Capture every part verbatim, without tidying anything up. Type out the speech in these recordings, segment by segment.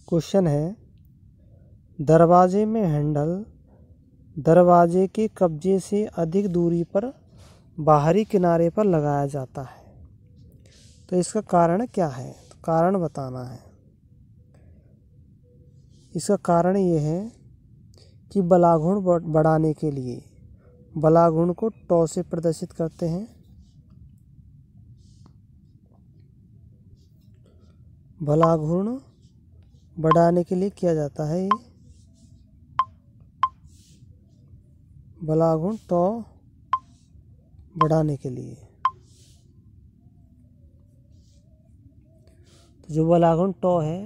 Question है, दरवाजे में हैंडल दरवाजे के कब्जे से अधिक दूरी पर बाहरी किनारे पर लगाया जाता है, तो इसका कारण क्या है? तो कारण बताना है। इसका कारण ये है कि बलाघुण बढ़ाने के लिए बलाघुण को टॉ से प्रदर्शित करते हैं। बलाघुण बढ़ाने के लिए किया जाता है ये बलाघुण टॉ बढ़ाने के लिए। तो जो बलाघुण टॉ है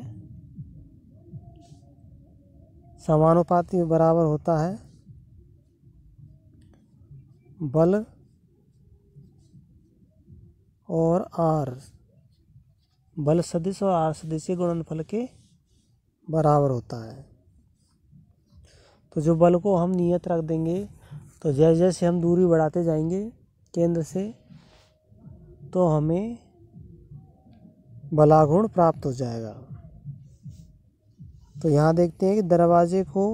समानुपाती में बराबर होता है बल और आर, बल सदिश और आर सदिश के गुणनफल के बराबर होता है। तो जो बल को हम नियत रख देंगे, तो जैसे जैसे हम दूरी बढ़ाते जाएंगे केंद्र से, तो हमें बलाघुण प्राप्त हो जाएगा। तो यहाँ देखते हैं कि दरवाजे को,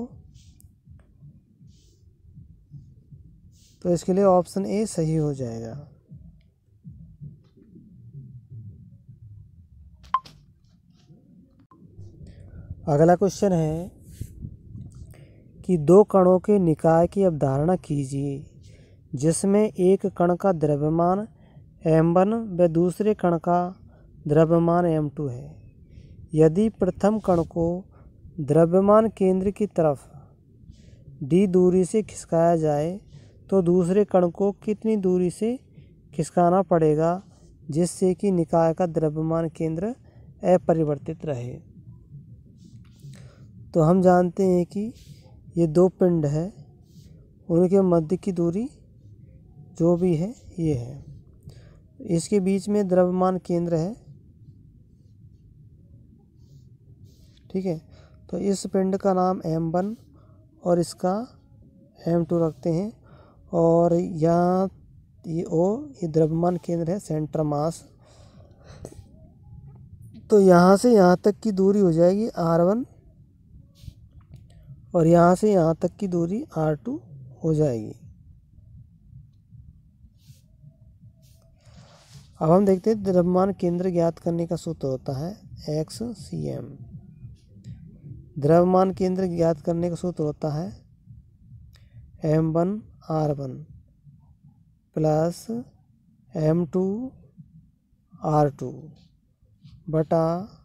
तो इसके लिए ऑप्शन ए सही हो जाएगा। अगला क्वेश्चन है कि दो कणों के निकाय की अवधारणा कीजिए जिसमें एक कण का द्रव्यमान एम वन व दूसरे कण का द्रव्यमान एम टू है। यदि प्रथम कण को द्रव्यमान केंद्र की तरफ डी दूरी से खिसकाया जाए तो दूसरे कण को कितनी दूरी से खिसकाना पड़ेगा जिससे कि निकाय का द्रव्यमान केंद्र अपरिवर्तित रहे? तो हम जानते हैं कि ये दो पिंड है, उनके मध्य की दूरी जो भी है ये है। इसके बीच में द्रव्यमान केंद्र है, ठीक है। तो इस पिंड का नाम एम वन और इसका एम टू रखते हैं, और यहाँ ये ओ ये द्रव्यमान केंद्र है, सेंटर मास। तो यहाँ से यहाँ तक की दूरी हो जाएगी आर वन और यहाँ से यहाँ तक की दूरी आर टू हो जाएगी। अब हम देखते हैं द्रव्यमान केंद्र ज्ञात करने का सूत्र होता है एक्स सी एम। द्रव्यमान केंद्र ज्ञात करने का सूत्र होता है M one R one plus M two R two बटा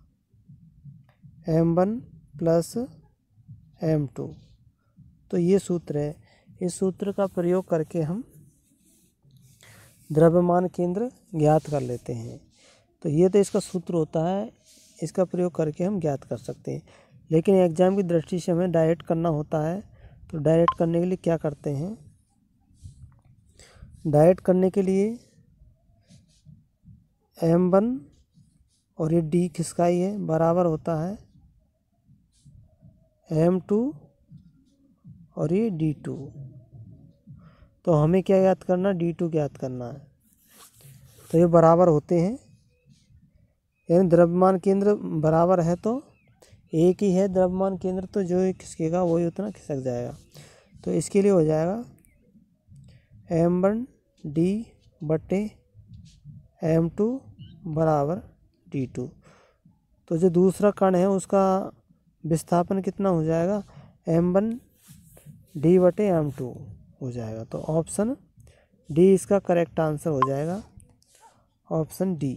M one plus M two. तो ये सूत्र है। इस सूत्र का प्रयोग करके हम द्रव्यमान केंद्र ज्ञात कर लेते हैं। तो ये तो इसका सूत्र होता है, इसका प्रयोग करके हम ज्ञात कर सकते हैं। लेकिन एग्जाम की दृष्टि से हमें डायरेक्ट करना होता है, तो डायरेक्ट करने के लिए क्या करते हैं? डायरेक्ट करने के लिए एम वन और ये डी खिसकाई है बराबर होता है एम टू और ये डी टू। तो हमें क्या ज्ञात करना? डी टू ज्ञात करना है। तो ये बराबर होते हैं, यानी द्रव्यमान केंद्र बराबर है तो एक ही है द्रव्यमान केंद्र, तो जो खिसकेगा वही उतना खिसक जाएगा। तो इसके लिए हो जाएगा एम वन डी बटे एम टू बराबर डी टू। तो जो दूसरा कण है उसका विस्थापन कितना हो जाएगा? एम वन डी बटे एम टू हो जाएगा। तो ऑप्शन डी इसका करेक्ट आंसर हो जाएगा, ऑप्शन डी।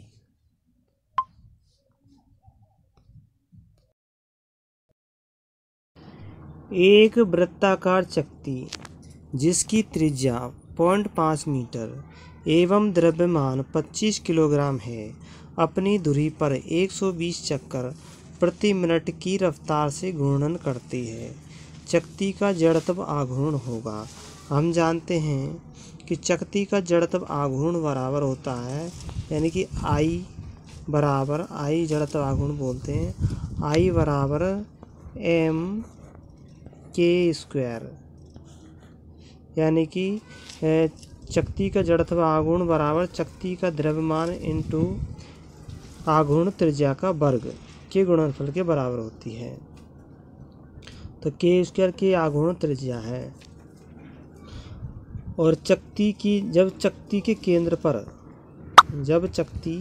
एक वृत्ताकार चकती जिसकी त्रिज्या पॉइंट पाँच मीटर एवं द्रव्यमान पच्चीस किलोग्राम है, अपनी धुरी पर एक सौ बीस चक्कर प्रति मिनट की रफ्तार से घूर्णन करती है। चकती का जड़त्व आघूर्ण होगा। हम जानते हैं कि चकती का जड़त्व आघूर्ण बराबर होता है, यानी कि आई बराबर आई जड़त्व आघूर्ण बोलते हैं, आई बराबर एम के स्क्वायर, यानी कि चकती का जड़त्व आघूर्ण बराबर चकती का द्रव्यमान इंटू आघूर्ण त्रिज्या का वर्ग। के गुणनफल के बराबर होती है। तो के स्क्वायर के आघूर्ण त्रिज्या है। और चकती की जब चकती के केंद्र पर जब चकती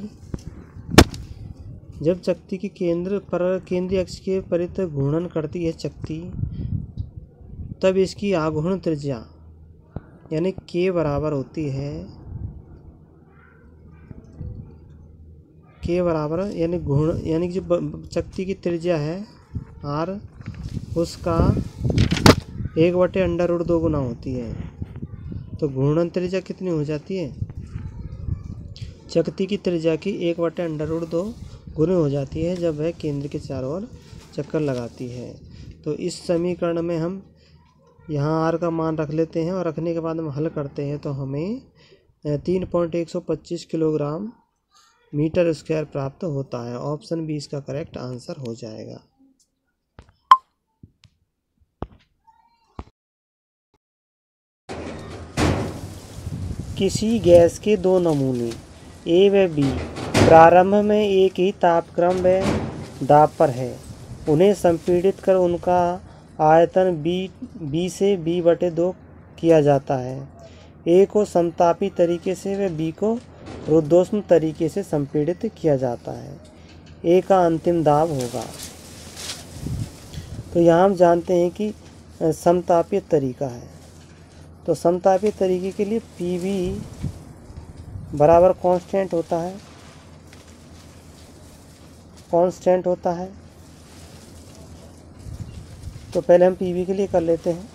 जब चकती के केंद्र पर केंद्रीय अक्ष के परित घूर्णन करती है चकती, तब इसकी आघूर्ण त्रिज्या यानी के बराबर होती है के बराबर यानी घूर्ण यानी जो चकती की त्रिज्या है आर, उसका एक बटे अंडर रूट दो गुना होती है। तो घूर्णन त्रिज्या कितनी हो जाती है? चकती की त्रिज्या की एक बटे अंडर रूट दो गुने हो जाती है जब वह केंद्र के चारों ओर चक्कर लगाती है। तो इस समीकरण में हम यहाँ आर का मान रख लेते हैं और रखने के बाद हम हल करते हैं तो हमें तीन पॉइंट एक सौ पच्चीस किलोग्राम मीटर स्क्वायर प्राप्त होता है। ऑप्शन बी इसका करेक्ट आंसर हो जाएगा। किसी गैस के दो नमूने ए व बी प्रारंभ में एक ही तापक्रम व दाब पर है। उन्हें संपीड़ित कर उनका आयतन बी बी से बी बटे दो किया जाता है। ए को समतापी तरीके से व बी को रुद्धोष्म तरीके से संपीड़ित किया जाता है। ए का अंतिम दाब होगा। तो यहाँ हम जानते हैं कि समतापीय तरीका है। तो समतापीय तरीके के लिए पी वी बराबर कांस्टेंट होता है कांस्टेंट होता है तो पहले हम पी वी के लिए कर लेते हैं।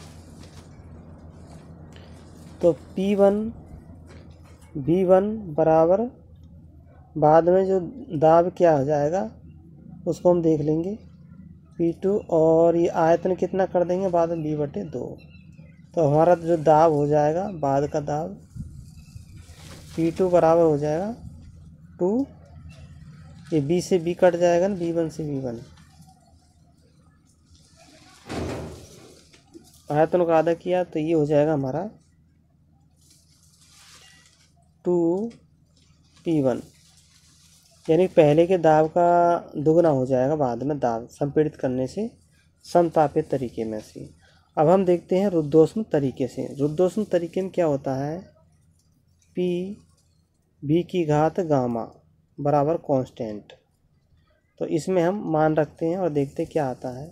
तो पी वन बी वन बराबर बाद में जो दाब क्या हो जाएगा उसको हम देख लेंगे पी टू, और ये आयतन कितना कर देंगे बाद में बी बटे दो। तो हमारा जो दाब हो जाएगा बाद का दाब पी टू बराबर हो जाएगा टू, ये बी से बी कट जाएगा ना, बी वन से बी वन, आयतन का आधा किया तो ये हो जाएगा हमारा टू पी वन, यानी पहले के दाब का दुगना हो जाएगा बाद में दाब संपीड़ित करने से समतापित तरीके में से। अब हम देखते हैं रुद्धोष्म तरीके से। रुद्धोष्म तरीके में क्या होता है? पी बी की घात गामा बराबर कांस्टेंट। तो इसमें हम मान रखते हैं और देखते क्या आता है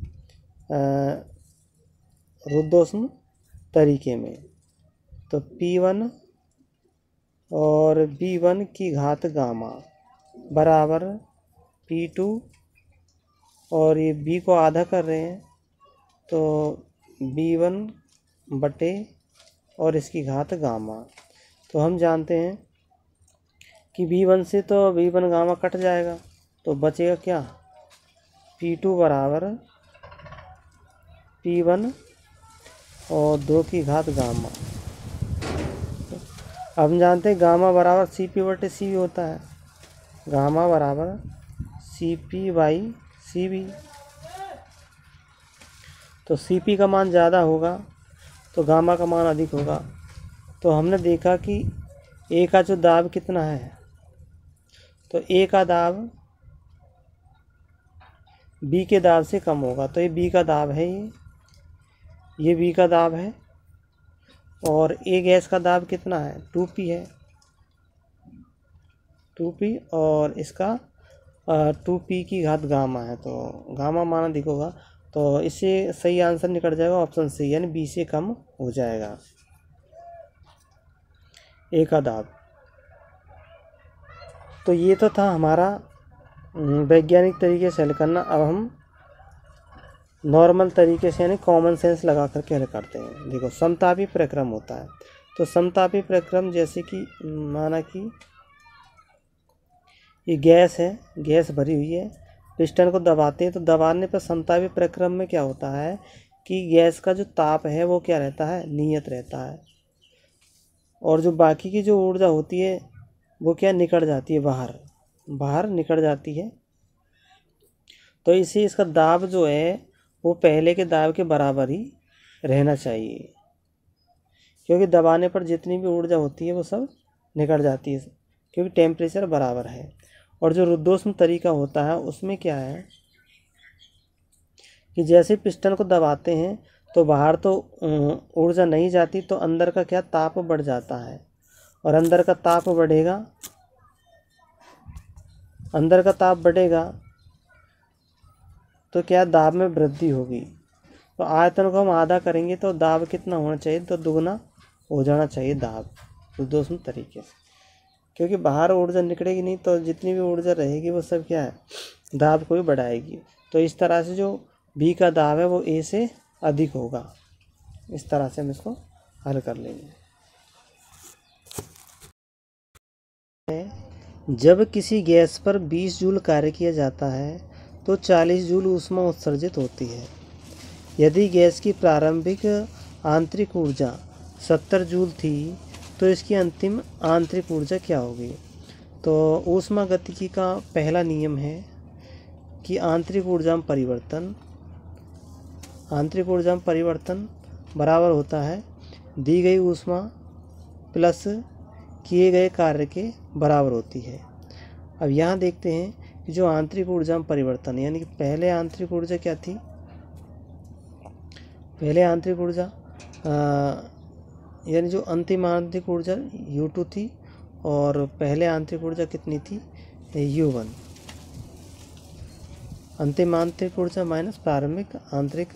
रुद्धोष्म तरीके में। तो पी वन और बी वन की घात गामा बराबर पी टू, और ये बी को आधा कर रहे हैं तो बी वन बटे और इसकी घात गामा। तो हम जानते हैं कि बी वन से तो बी वन गामा कट जाएगा तो बचेगा क्या? पी टू बराबर पी वन और दो की घात गामा। अब हम जानते हैं गामा बराबर सी पी बटे सी वी होता है। गामा बराबर C P by C V. तो सी पी का मान ज़्यादा होगा तो गामा का मान अधिक होगा। तो हमने देखा कि ए का जो दाब कितना है, तो ए का दाब बी के दाब से कम होगा। तो ये बी का दाब है, ये ये बी का दाब है, और ए गैस का दाब कितना है? टू पी है, टू पी, और इसका टू पी की घात गामा है। तो गामा मान अधिक होगा तो इससे सही आंसर निकल जाएगा ऑप्शन सी, यानी बी से कम हो जाएगा ए का दाब। तो ये तो था हमारा वैज्ञानिक तरीके से हल करना। अब हम नॉर्मल तरीके से यानी कॉमन सेंस लगा करके हल करते हैं। देखो समतापी प्रक्रम होता है। तो समतापी प्रक्रम जैसे कि माना कि ये गैस है, गैस भरी हुई है, पिस्टन को दबाते हैं तो दबाने पर समतापी प्रक्रम में क्या होता है कि गैस का जो ताप है वो क्या रहता है? नियत रहता है, और जो बाकी की जो ऊर्जा होती है वो क्या निकल जाती है, बाहर बाहर निकल जाती है। तो इसे इसका दाब जो है वो पहले के दाब के बराबर ही रहना चाहिए, क्योंकि दबाने पर जितनी भी ऊर्जा होती है वो सब निकल जाती है, क्योंकि टेम्परेचर बराबर है। और जो रुद्धोष्म तरीका होता है उसमें क्या है कि जैसे पिस्टन को दबाते हैं तो बाहर तो ऊर्जा नहीं जाती, तो अंदर का क्या ताप बढ़ जाता है, और अंदर का ताप बढ़ेगा अंदर का ताप बढ़ेगा तो क्या दाब में वृद्धि होगी। तो आयतन को हम आधा करेंगे तो दाब कितना होना चाहिए, तो दुगना हो जाना चाहिए दाब रुद्धोष्म तरीके से, क्योंकि बाहर ऊर्जा निकलेगी नहीं तो जितनी भी ऊर्जा रहेगी वो सब क्या है दाब को भी बढ़ाएगी। तो इस तरह से जो बी का दाब है वो ए से अधिक होगा। इस तरह से हम इसको हल कर लेंगे। जब किसी गैस पर बीस जूल कार्य किया जाता है तो चालीस जूल ऊष्मा उत्सर्जित होती है। यदि गैस की प्रारंभिक आंतरिक ऊर्जा सत्तर जूल थी तो इसकी अंतिम आंतरिक ऊर्जा क्या होगी। तो ऊष्मागतिकी का पहला नियम है कि आंतरिक ऊर्जा में परिवर्तन आंतरिक ऊर्जा में परिवर्तन बराबर होता है दी गई ऊष्मा प्लस किए गए कार्य के बराबर होती है। अब यहाँ देखते हैं कि जो आंतरिक ऊर्जा में परिवर्तन यानी कि पहले आंतरिक ऊर्जा क्या थी, पहले आंतरिक ऊर्जा यानी जो अंतिम आंतरिक ऊर्जा यू टू थी और पहले आंतरिक ऊर्जा कितनी थी यू वन। अंतिम आंतरिक ऊर्जा माइनस प्रारंभिक आंतरिक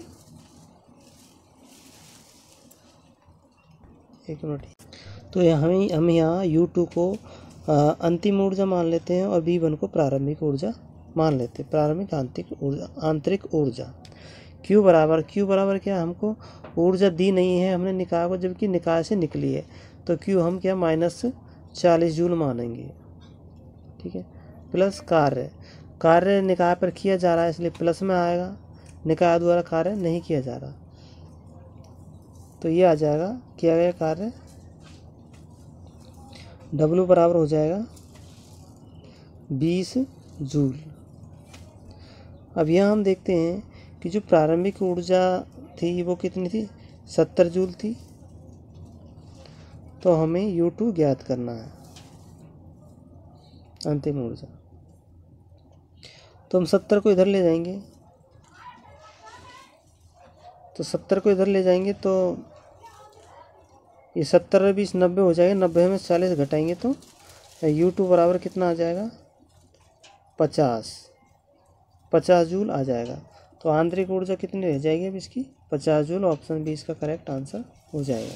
एक मिनट तो हम हम यहाँ यू टू को आ, अंतिम ऊर्जा मान लेते हैं और बी वन को प्रारंभिक ऊर्जा मान लेते हैं, प्रारंभिक आंतरिक ऊर्जा आंतरिक ऊर्जा। Q बराबर Q बराबर क्या, हमको ऊर्जा दी नहीं है हमने निकाय को, जबकि निकाय से निकली है, तो Q हम क्या माइनस चालीस जूल मानेंगे। ठीक है, प्लस कार्य कार्य निकाय पर किया जा रहा है इसलिए प्लस में आएगा, निकाय द्वारा कार्य नहीं किया जा रहा तो ये आ जाएगा किया गया कार्य W बराबर हो जाएगा बीस जूल। अब यहाँ हम देखते हैं कि जो प्रारंभिक ऊर्जा थी वो कितनी थी सत्तर जूल थी, तो हमें यू टू ज्ञात करना है अंतिम ऊर्जा। तो हम सत्तर को इधर ले जाएंगे तो सत्तर को इधर ले जाएंगे तो ये सत्तर में बीस नब्बे हो जाएगा, नब्बे में चालीस घटाएंगे तो यू टू बराबर कितना आ जाएगा पचास पचास जूल आ जाएगा। तो आंतरिक ऊर्जा कितनी रह जाएगी अब इसकी पचास जूल। ऑप्शन बी इसका करेक्ट आंसर हो जाएगा।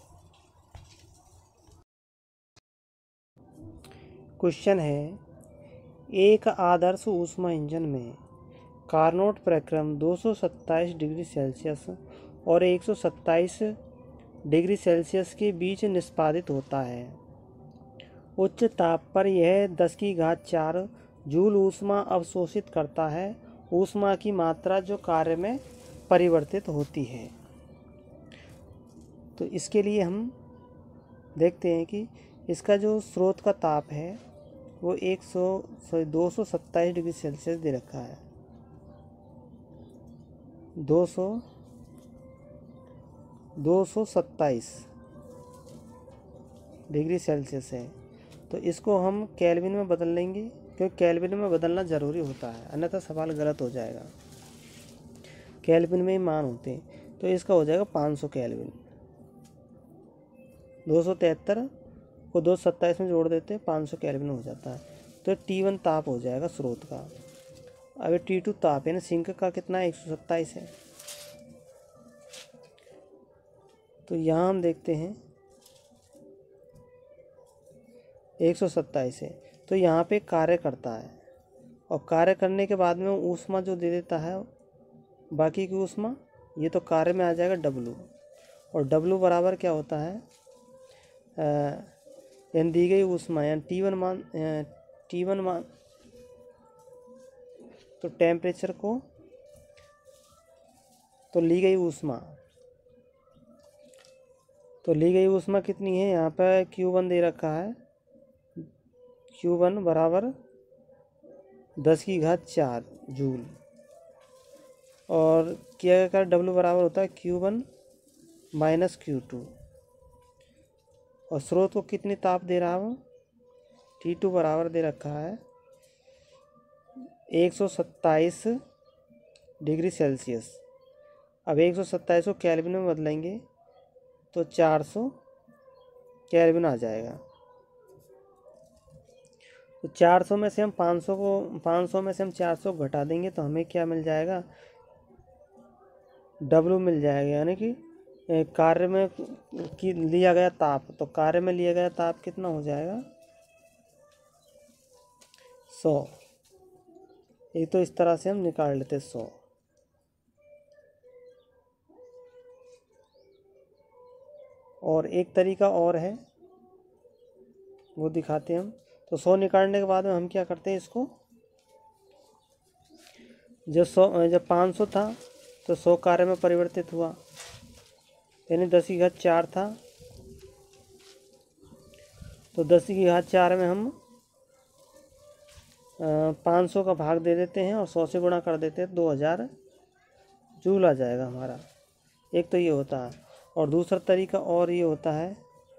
क्वेश्चन है, एक आदर्श ऊष्मा इंजन में कार्नोट प्रक्रम दो सौ सत्ताईस डिग्री सेल्सियस और एक सौ सत्ताईस डिग्री सेल्सियस के बीच निष्पादित होता है। उच्च ताप पर यह दस की घात चार जूल ऊष्मा अवशोषित करता है। ऊष्मा की मात्रा जो कार्य में परिवर्तित होती है। तो इसके लिए हम देखते हैं कि इसका जो स्रोत का ताप है वो एक सौ सॉरी दो सौ सत्ताईस डिग्री सेल्सियस दे रखा है, दो सौ दो सौ सत्ताईस डिग्री सेल्सियस है। तो इसको हम केल्विन में बदल लेंगे क्योंकि केल्विन में बदलना ज़रूरी होता है, अन्यथा सवाल गलत हो जाएगा। केल्विन में ही मान होते हैं, तो इसका हो जाएगा पाँच सौ केल्विन। दो सौ तिहत्तर को दो सौ सत्ताईस में जोड़ देते हैं, पाँच सौ केल्विन हो जाता है। तो टी वन ताप हो जाएगा स्रोत का। अब टी टू ताप है ना सिंक का कितना है एक सौ सत्ताईस है। तो यहाँ हम देखते हैं एक सौ सत्ताईस है, तो यहाँ पे कार्य करता है और कार्य करने के बाद में ऊष्मा जो दे देता है बाकी की ऊष्मा, ये तो कार्य में आ जाएगा डब्लू। और डब्लू बराबर क्या होता है यानी दी गई ऊष्मा यानी टी वन मान टी वन मान तो टेम्परेचर को तो ली गई ऊष्मा तो ली गई ऊष्मा कितनी है, यहाँ पर क्यू वन दे रखा है, क्यू वन बराबर दस की घात चार जूल और किया गया डब्लू बराबर होता है Q one minus Q two. और स्रोत को कितनी ताप दे रहा है वो टी टू बराबर दे रखा है एक सौ सत्ताईस डिग्री सेल्सियस। अब एक सौ सत्ताईस को केल्विन में बदलेंगे तो चार सौ केल्विन आ जाएगा। तो चार सौ में से हम पाँच सौ को पाँच सौ में से हम चार सौ घटा देंगे तो हमें क्या मिल जाएगा, डब्ल्यू मिल जाएगा, यानी कि कार्य में की लिया गया ताप। तो कार्य में लिया गया ताप कितना हो जाएगा, सौ। ये तो इस तरह से हम निकाल लेते सौ। और एक तरीका और है, वो दिखाते हैं हम। तो सौ निकालने के बाद में हम क्या करते हैं, इसको जब सौ जब पाँच सौ था तो सौ कार्य में परिवर्तित हुआ, यानी दस की घात चार था। तो दस की घात चार में हम पाँच सौ का भाग दे देते हैं और सौ से गुणा कर देते हैं, दो हज़ार जूल आ जाएगा हमारा। एक तो ये होता है। और दूसरा तरीका और ये होता है,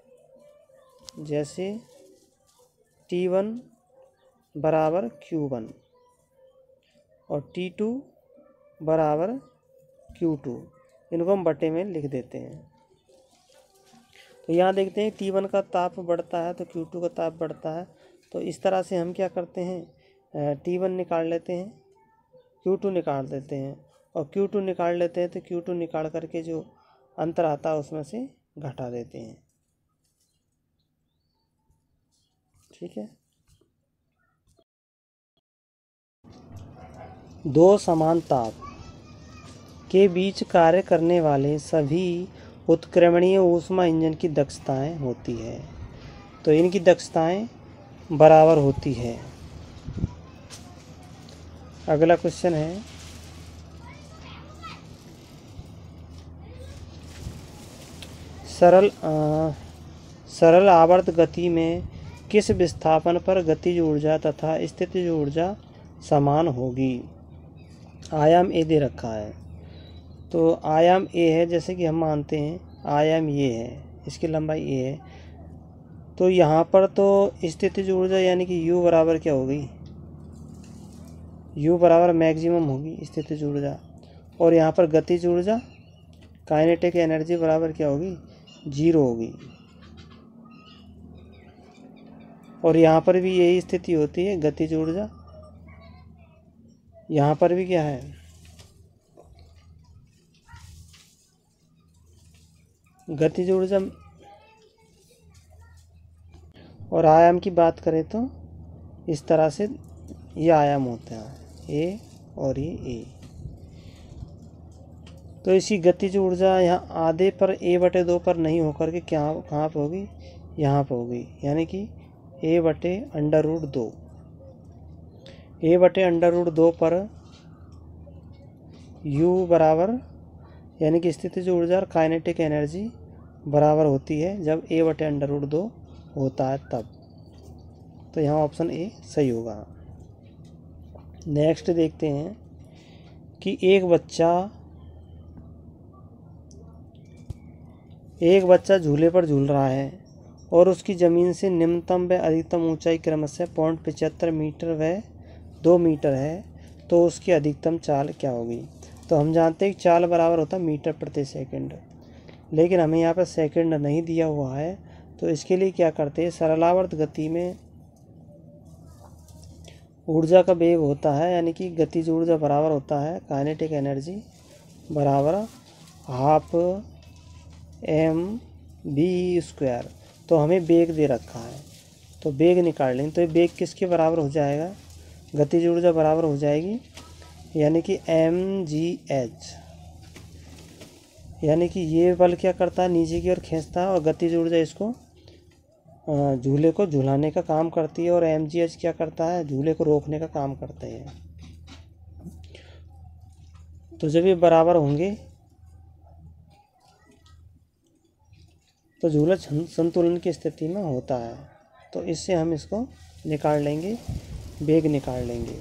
जैसे टी वन बराबर क्यू वन और टी टू बराबर क्यू टू, इनको हम बटे में लिख देते हैं। तो यहाँ देखते हैं टी वन का ताप बढ़ता है तो क्यू टू का ताप बढ़ता है। तो इस तरह से हम क्या करते हैं, टी वन निकाल लेते हैं, क्यू टू निकाल देते हैं, और क्यू टू निकाल लेते हैं तो क्यू टू निकाल करके जो अंतर आता है उसमें से घटा देते हैं। ठीक है। दो समान ताप के बीच कार्य करने वाले सभी उत्क्रमणीय ऊष्मा इंजन की दक्षताएं होती है। तो इनकी दक्षताएं बराबर होती है। अगला क्वेश्चन है, सरल आ, सरल आवर्त गति में किस विस्थापन पर गतिज ऊर्जा तथा स्थितिज ऊर्जा समान होगी। आयाम ए दे रखा है। तो आयाम ए है, जैसे कि हम मानते हैं आयाम ये है, इसकी लंबाई ए है। तो यहाँ पर तो स्थितिज ऊर्जा यानी कि U बराबर क्या होगी, U बराबर मैक्सिमम होगी स्थितिज ऊर्जा। और यहाँ पर गतिज ऊर्जा काइनेटिक एनर्जी बराबर क्या होगी, जीरो होगी। और यहाँ पर भी यही स्थिति होती है, गतिज ऊर्जा। यहाँ पर भी क्या है, गतिज ऊर्जा। और आयाम की बात करें तो इस तरह से ये आयाम होता है, ए और ये ए। तो इसी गतिज ऊर्जा यहाँ आधे पर ए बटे दो पर नहीं होकर के क्या कहाँ पर होगी, यहाँ पर होगी, यानी कि ए बटे अंडर रूट दो। ए बटे अंडर रूट दो पर यू बराबर यानी कि स्थितिज ऊर्जा और काइनेटिक एनर्जी बराबर होती है जब ए बटे अंडर रूट दो होता है तब। तो यहाँ ऑप्शन ए सही होगा। नेक्स्ट देखते हैं कि एक बच्चा एक बच्चा झूले पर झूल रहा है और उसकी ज़मीन से निम्नतम व अधिकतम ऊंचाई क्रमशः पॉइंट पचहत्तर मीटर व दो मीटर है, तो उसकी अधिकतम चाल क्या होगी। तो हम जानते हैं कि चाल बराबर होता है मीटर प्रति सेकंड, लेकिन हमें यहाँ पर सेकंड नहीं दिया हुआ है। तो इसके लिए क्या करते हैं, सरलावर्त गति में ऊर्जा का वेग होता है, यानी कि गतिज ऊर्जा बराबर होता है काइनेटिक एनर्जी बराबर हाफ एम बी स्क्वायर। तो हमें वेग दे रखा है तो वेग निकाल लेंगे। तो ये वेग किसके बराबर हो जाएगा, गतिज ऊर्जा बराबर हो जाएगी, यानी कि एम जी एच। यानी कि ये बल क्या करता है, नीचे की ओर खींचता है, और गतिज ऊर्जा इसको झूले को झुलाने का काम करती है, और एम जी एच क्या करता है, झूले को रोकने का काम करते हैं। तो जब ये बराबर होंगे तो झूला संतुलन की स्थिति में होता है। तो इससे हम इसको निकाल लेंगे, वेग निकाल लेंगे।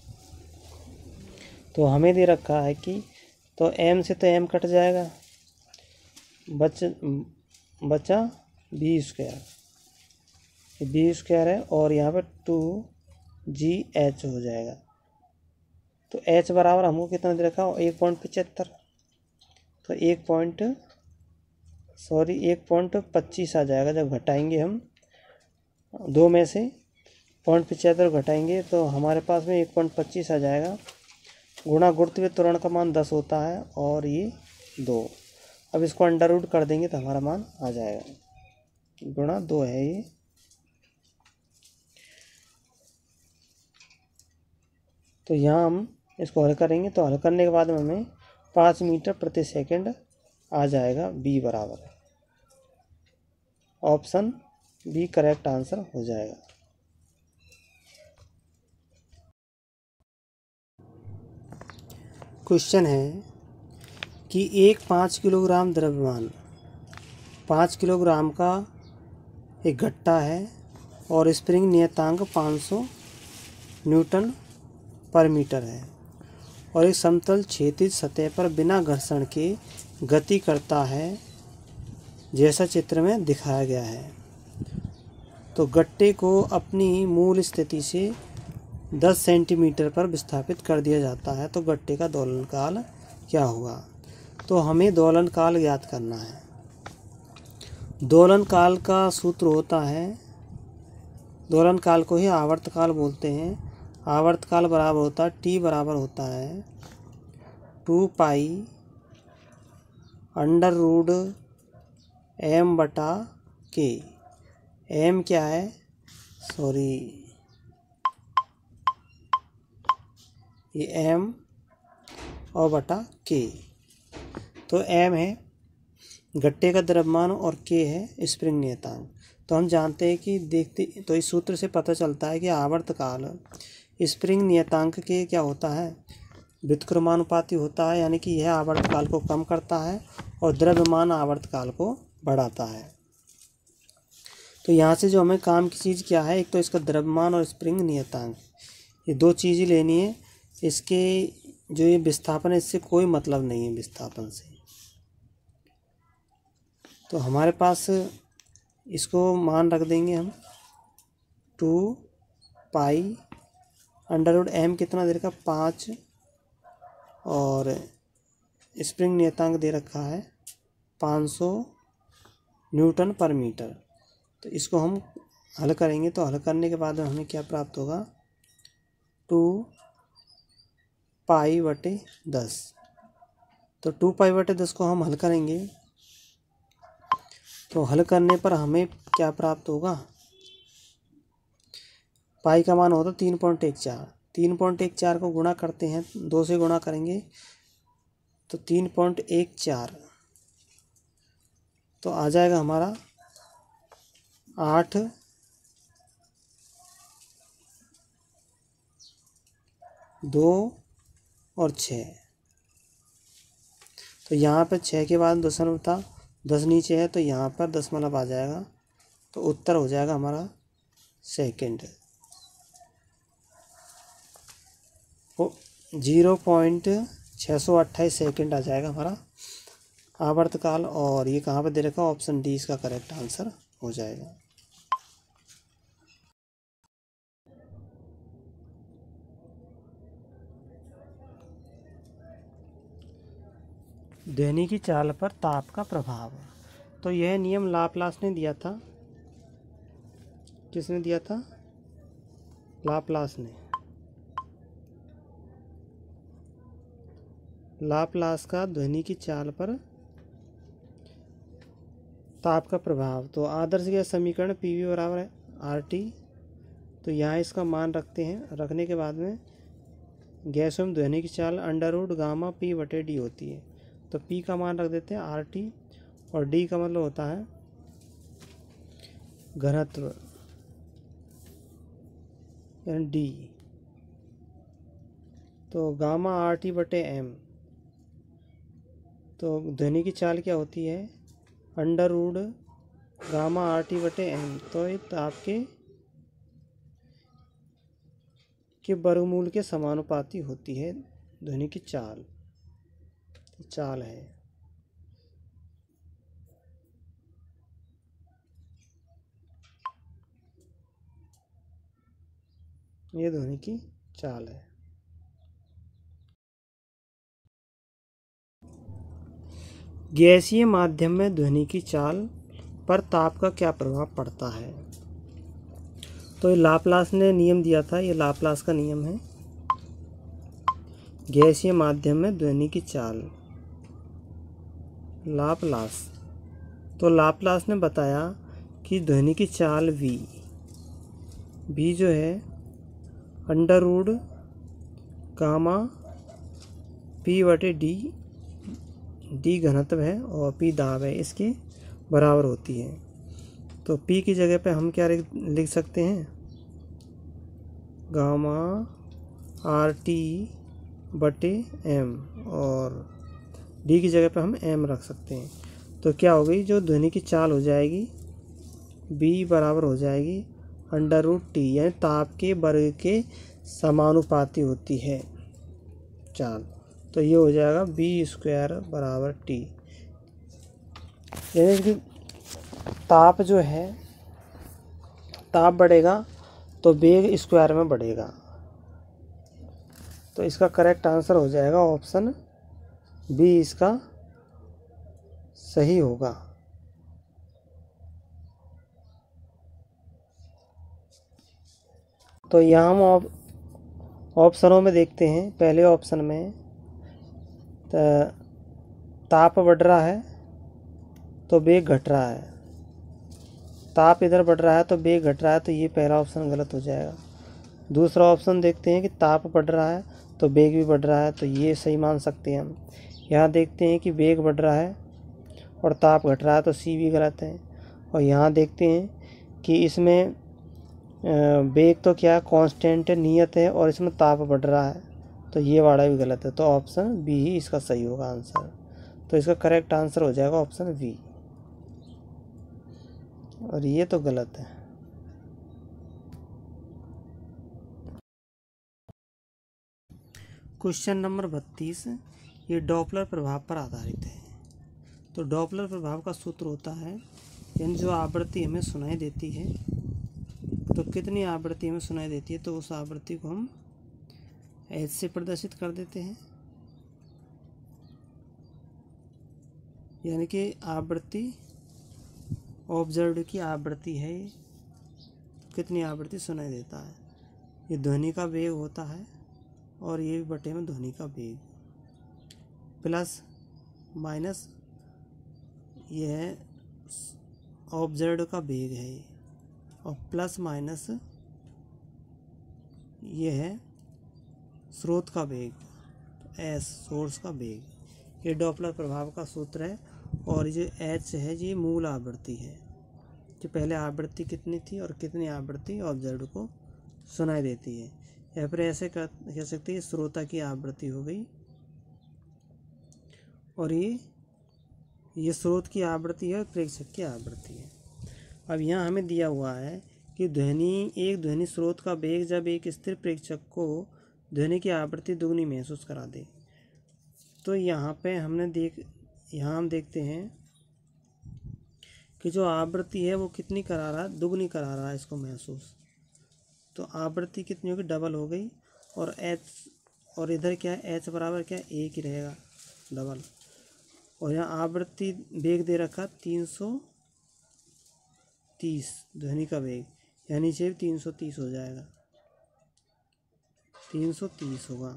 तो हमें दे रखा है कि तो m से तो m कट जाएगा, बच बचा बी स्क्वायर, बी स्क्वायर है, और यहाँ पर टू जी एच हो जाएगा। तो एच बराबर हमको कितना दे रखा है, एक पॉइंट पचहत्तर। तो एक पॉइंट सॉरी एक पॉइंट पच्चीस आ जाएगा। जब घटाएंगे हम दो में से पॉइंट पचहत्तर घटाएंगे तो हमारे पास में एक पॉइंट पच्चीस आ जाएगा। गुणा गुरुत्वीय त्वरण का मान दस होता है और ये दो। अब इसको अंडर रूट कर देंगे तो हमारा मान आ जाएगा, गुणा दो है ये। तो यहाँ हम इसको हल करेंगे तो हल करने के बाद में हमें पाँच मीटर प्रति सेकंड आ जाएगा। बी बराबर ऑप्शन बी करेक्ट आंसर हो जाएगा। क्वेश्चन है कि एक पाँच किलोग्राम द्रव्यमान पाँच किलोग्राम का एक गट्टा है और स्प्रिंग नियतांक पाँच सौ न्यूटन पर मीटर है और एक समतल क्षैतिज सतह पर बिना घर्षण के गति करता है जैसा चित्र में दिखाया गया है। तो गट्टे को अपनी मूल स्थिति से दस सेंटीमीटर पर विस्थापित कर दिया जाता है तो गट्टे का दोलन काल क्या होगा। तो हमें दोलन काल ज्ञात करना है। दोलन काल का सूत्र होता है, दोलन काल को ही आवर्त काल बोलते हैं। आवर्त काल बराबर होता है टी बराबर होता है two pi under root M बटा के। एम क्या है, सॉरी ये एम और बटा के। तो एम है गट्टे का द्रव्यमान और के है स्प्रिंग नियतांक। तो हम जानते हैं कि देखते तो इस सूत्र से पता चलता है कि आवर्तकाल स्प्रिंग नियतांक के क्या होता है, व्युत्क्रमानुपाती होता है, यानी कि यह आवर्तकाल को कम करता है और द्रव्यमान आवर्तकाल को बढ़ाता है। तो यहाँ से जो हमें काम की चीज़ क्या है, एक तो इसका द्रव्यमान और स्प्रिंग नियतांक, ये दो चीज़ें लेनी है। इसके जो ये विस्थापन है इससे कोई मतलब नहीं है विस्थापन से। तो हमारे पास इसको मान रख देंगे हम two pi under root M कितना दे रखा पाँच और स्प्रिंग नियतांक दे रखा है पाँच सौ न्यूटन पर मीटर। तो इसको हम हल करेंगे तो हल करने के बाद हमें क्या प्राप्त होगा, टू पाई बटे दस। तो टू पाई बटे दस को हम हल करेंगे तो हल करने पर हमें क्या प्राप्त होगा, पाई का मान होता तीन पॉइंट एक चार। तीन पॉइंट एक चार को गुणा करते हैं, दो से गुणा करेंगे तो तीन पॉइंट एक चार तो आ जाएगा हमारा आठ दो और छः। तो यहाँ पर छः के बाद दशमलव था, दस नीचे है तो यहाँ पर दशमलव आ जाएगा। तो उत्तर हो जाएगा हमारा सेकंड वो जीरो पॉइंट छः सौ अट्ठाईस सेकेंड आ जाएगा हमारा आवर्तकाल। और ये कहाँ पर दे रखा, ऑप्शन डी इसका करेक्ट आंसर हो जाएगा। ध्वनि की चाल पर ताप का प्रभाव। तो यह नियम लाप्लास ने दिया था। किसने दिया था, लाप्लास ने। लाप्लास का ध्वनि की चाल पर ताप का प्रभाव। तो आदर्श गैस समीकरण पी वी बराबर है आर टी। तो यहाँ इसका मान रखते हैं, रखने के बाद में गैस एवं ध्वनि की चाल अंडर रूट गामा पी बटे डी होती है। तो पी का मान रख देते हैं आर टी और डी का मतलब होता है घनत्व यानी डी। तो गामा आर टी बटे एम। तो ध्वनि की चाल क्या होती है, under root gamma R T बटे एम। तो ये ताप के के वर्गमूल के समानुपाती होती है ध्वनि की चाल। चाल है ये ध्वनि की चाल है। गैसीय माध्यम में ध्वनि की चाल पर ताप का क्या प्रभाव पड़ता है। तो ये लाप्लास ने नियम दिया था, ये लाप्लास का नियम है। गैसीय माध्यम में ध्वनि की चाल, लाप्लास। तो लाप्लास ने बताया कि ध्वनि की चाल v v जो है अंडर रूट गामा p बटे डी, डी घनत्व है और p दाब है, इसके बराबर होती है। तो p की जगह पे हम क्या लिख सकते हैं, गामा आर टी बटे एम, और d की जगह पे हम m रख सकते हैं। तो क्या हो गई, जो ध्वनि की चाल हो जाएगी b बराबर हो जाएगी अंडर रूट टी, यानी ताप के वर्ग के समानुपाती होती है चाल। तो ये हो जाएगा बी स्क्वायर बराबर टी, यानी कि ताप जो है, ताप बढ़ेगा तो वेग स्क्वायर में बढ़ेगा। तो इसका करेक्ट आंसर हो जाएगा ऑप्शन बी, इसका सही होगा। तो यहाँ हम ऑप्शनों में देखते हैं। पहले ऑप्शन में ताप बढ़ रहा है तो वेग घट रहा है, ताप इधर बढ़ रहा है तो वेग घट रहा है, तो ये पहला ऑप्शन गलत हो जाएगा। दूसरा ऑप्शन देखते हैं कि ताप बढ़ रहा है तो वेग भी बढ़ रहा है, तो ये सही मान सकते हैं हम। यहाँ देखते हैं कि वेग बढ़ रहा है और ताप घट रहा है, तो सी भी गलत है। और यहाँ देखते हैं कि इसमें वेग तो क्या कांस्टेंट नियत है और इसमें ताप बढ़ रहा है, तो ये वाला भी गलत है। तो ऑप्शन बी ही इसका सही होगा आंसर। तो इसका करेक्ट आंसर हो जाएगा ऑप्शन बी, और ये तो गलत है। क्वेश्चन नंबर बत्तीस, ये डॉपलर प्रभाव पर आधारित है। तो डॉपलर प्रभाव का सूत्र होता है, यानी जो आवृत्ति हमें सुनाई देती है, तो कितनी आवृत्ति हमें सुनाई देती है, तो उस आवृत्ति को हम एच से प्रदर्शित कर देते हैं। यानी कि आवृत्ति, ऑब्जर्व की आवृत्ति है, कितनी आवृत्ति सुनाई देता है। ये ध्वनि का वेग होता है और ये बटे में ध्वनि का वेग, प्लस माइनस ये है ऑब्जर्व का वेग है, और प्लस माइनस ये है स्रोत का वेग, एस सोर्स का वेग। ये डॉपलर प्रभाव का सूत्र है। और ये एच है, ये मूल आवृत्ति है, कि पहले आवृत्ति कितनी थी और कितनी आवृत्ति ऑब्जर्व को सुनाई देती है। या फिर ऐसे कह सकते हैं श्रोता की आवृत्ति हो गई, और ये ये स्रोत की आवृत्ति है और प्रेक्षक की आवृत्ति है। अब यहाँ हमें दिया हुआ है कि ध्वनि एक ध्वनि स्रोत का वेग जब एक स्थिर प्रेक्षक को ध्वनि की आवृत्ति दुगनी महसूस करा दे। तो यहाँ पे हमने देख यहाँ हम देखते हैं कि जो आवृत्ति है वो कितनी करा रहा है, दुगनी करा रहा है इसको महसूस। तो आवृत्ति कितनी होगी, डबल हो गई, और एच, और इधर क्या है, एच बराबर क्या, एक ही रहेगा, डबल। और यहाँ आवृत्ति वेग दे रखा तीन सौ तीस ध्वनि का वेग, यानी नीचे तीन सौ तीस हो जाएगा, तीन सौ तीस होगा,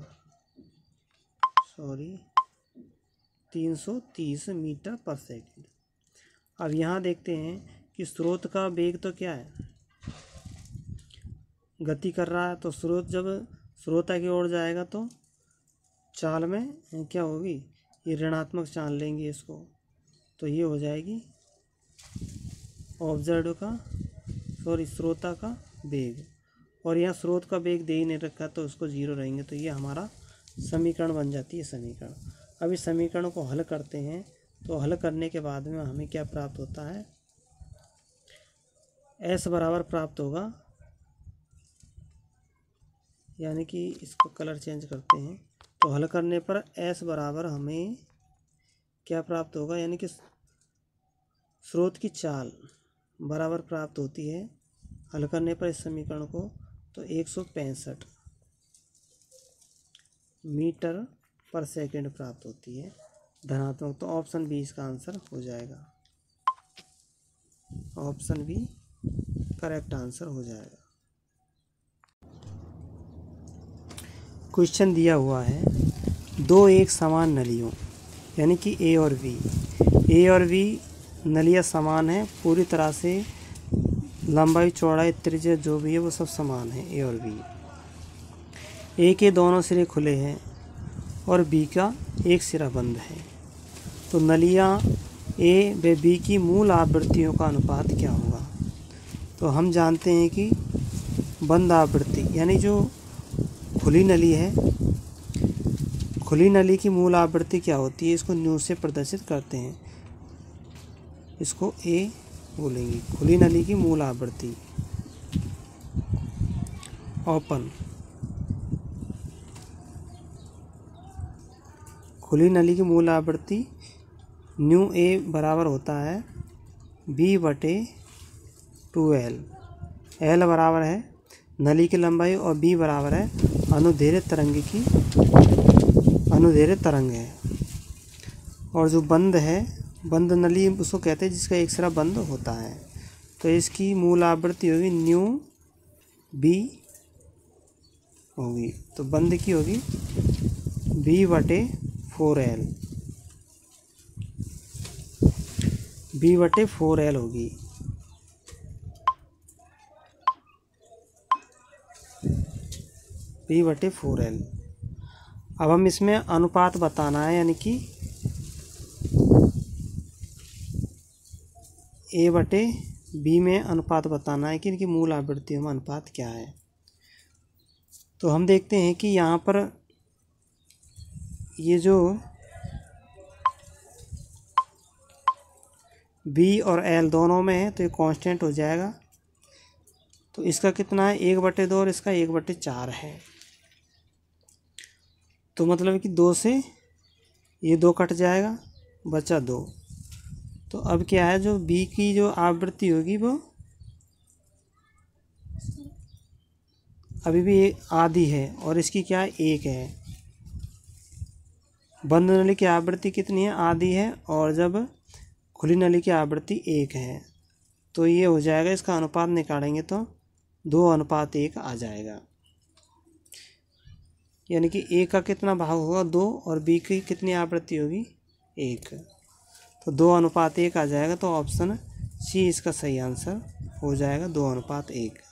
सॉरी तीन सौ तीस मीटर पर सेकंड। अब यहाँ देखते हैं कि स्रोत का वेग तो क्या है, गति कर रहा है। तो स्रोत जब श्रोता की ओर जाएगा तो चाल में क्या होगी, ये ऋणात्मक चाल लेंगे इसको, तो ये हो जाएगी ऑब्जर्व का, सॉरी श्रोता का वेग। और यहाँ स्रोत का वेग दे ही नहीं रखा तो उसको जीरो रहेंगे, तो ये हमारा समीकरण बन जाती है समीकरण। अब इस समीकरण को हल करते हैं, तो हल करने के बाद में हमें क्या प्राप्त होता है, एस बराबर प्राप्त होगा, यानी कि इसको कलर चेंज करते हैं। तो हल करने पर एस बराबर हमें क्या प्राप्त होगा, यानी कि स्रोत की चाल बराबर प्राप्त होती है हल करने पर इस समीकरण को, तो एक सौ पैंसठ मीटर पर सेकंड प्राप्त होती है। धनात्मक, तो ऑप्शन बी इसका आंसर हो जाएगा। ऑप्शन बी करेक्ट आंसर हो जाएगा। क्वेश्चन दिया हुआ है, दो एक समान नलियों यानी कि ए और बी ए और बी नलियाँ समान हैं, पूरी तरह से लंबाई चौड़ाई त्रिज्या जो भी है वो सब समान है। ए और बी, ए के दोनों सिरे खुले हैं और बी का एक सिरा बंद है, तो नलियाँ ए व बी की मूल आवृत्तियों का अनुपात क्या होगा। तो हम जानते हैं कि बंद आवृत्ति यानी जो खुली नली है, खुली नली की मूल आवृत्ति क्या होती है, इसको न्यू से प्रदर्शित करते हैं, इसको ए बोलेंगे। खुली नली की मूल आवृत्ति ओपन, खुली नली की मूल आवृत्ति न्यू ए बराबर होता है बी बटे टू एल। एल बराबर है नली की लंबाई और बी बराबर है अनुदैर्ध्य तरंग की अनुदैर्ध्य तरंग है। और जो बंद है, बंद नली उसको कहते हैं जिसका एक सिरा बंद होता है, तो इसकी मूल आवृत्ति होगी न्यू बी होगी, तो बंद की होगी बी बटे फोर एल, बी बटे फोर एल होगी। बी बटे फोर एल। अब हम इसमें अनुपात बताना है, यानी कि ए बटे बी में अनुपात बताना है कि इनकी मूल आवृत्तियों में अनुपात क्या है। तो हम देखते हैं कि यहाँ पर ये जो बी और एल दोनों में है तो ये कांस्टेंट हो जाएगा, तो इसका कितना है एक बटे दो और इसका एक बटे चार है, तो मतलब कि दो से ये दो कट जाएगा, बचा दो। तो अब क्या है, जो बी की जो आवृत्ति होगी वो अभी भी आधी है और इसकी क्या है एक है। बंद नली की आवृत्ति कितनी है, आधी है, और जब खुली नली की आवृत्ति एक है, तो ये हो जाएगा, इसका अनुपात निकालेंगे तो दो अनुपात एक आ जाएगा, यानी कि ए का कितना भाग होगा दो और बी की कितनी आवृत्ति होगी एक, तो दो अनुपात एक आ जाएगा। तो ऑप्शन सी इसका सही आंसर हो जाएगा, दो अनुपात एक।